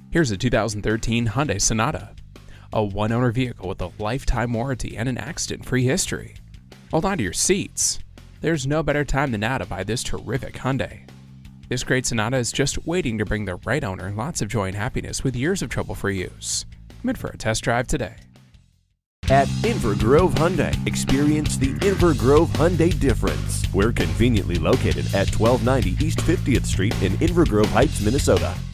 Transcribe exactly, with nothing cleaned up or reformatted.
Here's a two thousand thirteen Hyundai Sonata, a one-owner vehicle with a lifetime warranty and an accident-free history. Hold on to your seats. There's no better time than now to buy this terrific Hyundai. This great Sonata is just waiting to bring the right owner lots of joy and happiness with years of trouble-free use. Come in for a test drive today. At Inver Grove Hyundai, experience the Inver Grove Hyundai difference. We're conveniently located at twelve ninety East fiftieth Street in Inver Grove Heights, Minnesota.